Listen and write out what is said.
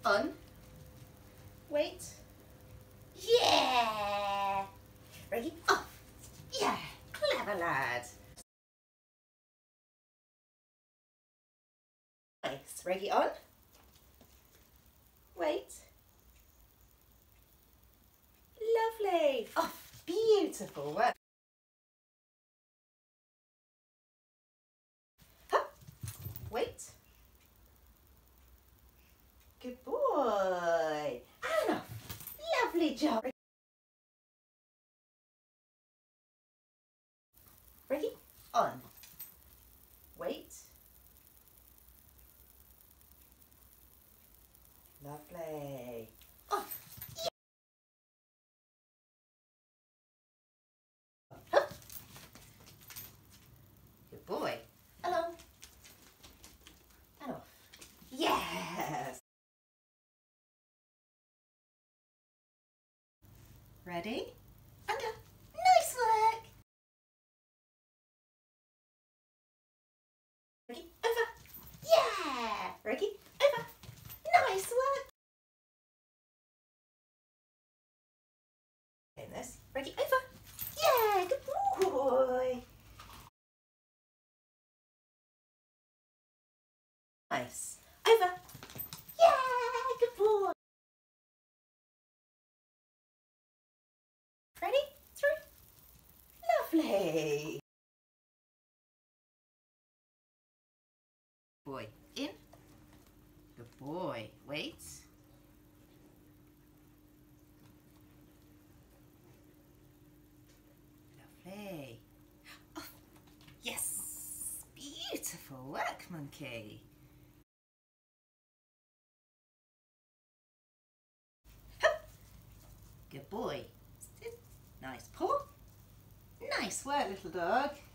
On. Wait. Yeah! Ready? Off. Yeah! Clever lad. Nice. Ready? On. Wait. Lovely. Oh, beautiful work. Hup. Wait. Good boy. And off. Lovely job. Ready? On. Wait. Lovely. Off. Yeah. Hup. Good boy. Along. And off. Yes. Ready? Under. Nice work. Ready? Over. Yeah. Ready? Over. Nice work. In this. Ready? Over. Yeah. Good boy. Nice. Over. Yeah. Good boy. Ready? Through. Lovely. Boy. In. Good boy. Wait. Lovely. Oh, yes. Beautiful work, monkey. Hup. Good boy. Nice paw. Nice work, little dog.